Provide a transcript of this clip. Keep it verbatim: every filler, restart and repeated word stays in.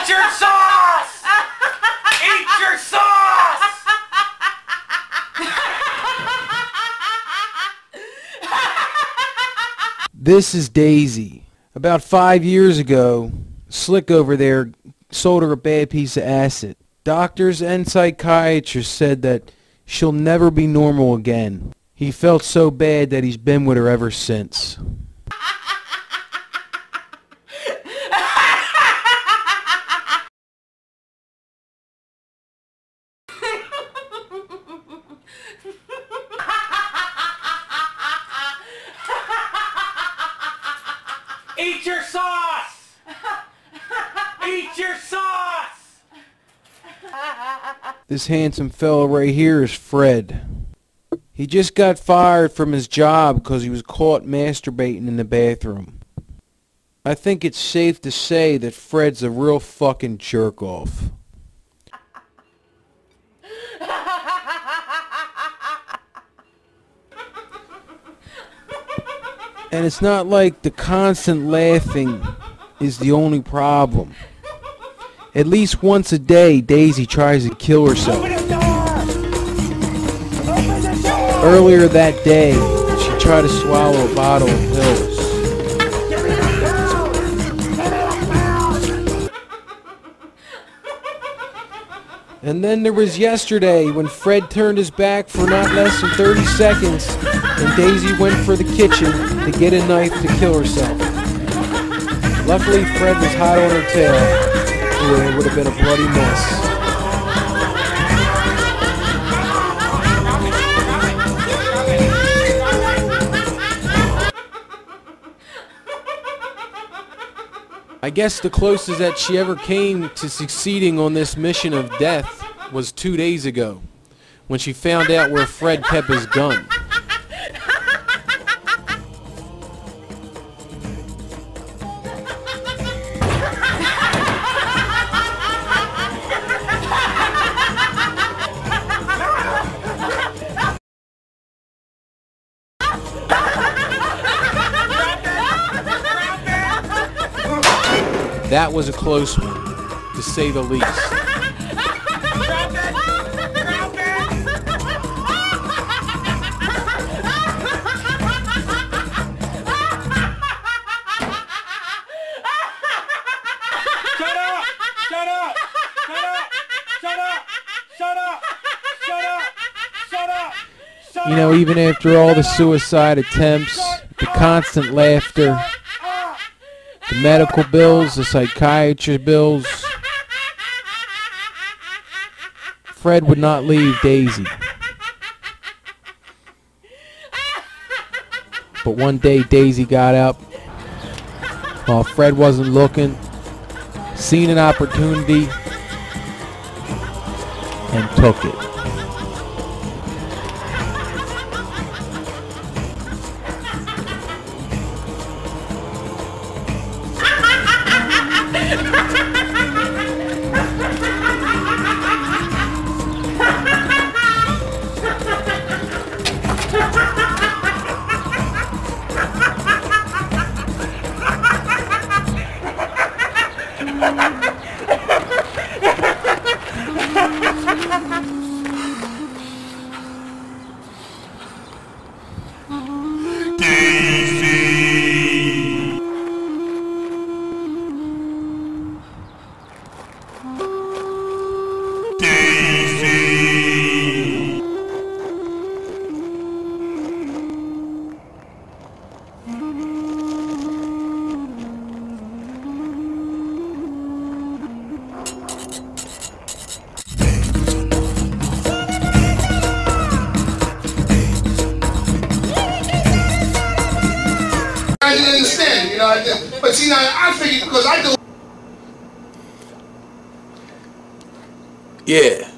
Eat your sauce! Eat your sauce! This is Daisy. About five years ago, Slick over there sold her a bad piece of acid. Doctors and psychiatrists said that she'll never be normal again. He felt so bad that he's been with her ever since. Eat your sauce! Eat your sauce! This handsome fella right here is Fred. He just got fired from his job because he was caught masturbating in the bathroom. I think it's safe to say that Fred's a real fucking jerk-off. And it's not like the constant laughing is the only problem. At least once a day, Daisy tries to kill herself. Open the door! Open the door! Earlier that day, she tried to swallow a bottle of pills. Give me the pills! Give me the pills! And then there was yesterday when Fred turned his back for not less than thirty seconds and Daisy went for the kitchen to get a knife to kill herself. Luckily, Fred was hot on her tail, or it would have been a bloody mess. I guess the closest that she ever came to succeeding on this mission of death was two days ago, when she found out where Fred kept his gun. That was a close one, to say the least. Shut up! Shut up! Shut up! Shut up! Shut up! Shut up! Shut up! Shut You know, even after all the suicide attempts, the constant laughter, the medical bills, the psychiatrist bills, Fred would not leave Daisy. But one day Daisy got up while Fred wasn't looking, seen an opportunity, and took it. I didn't understand, you know. I did, but see, now I figured because I do. Yeah.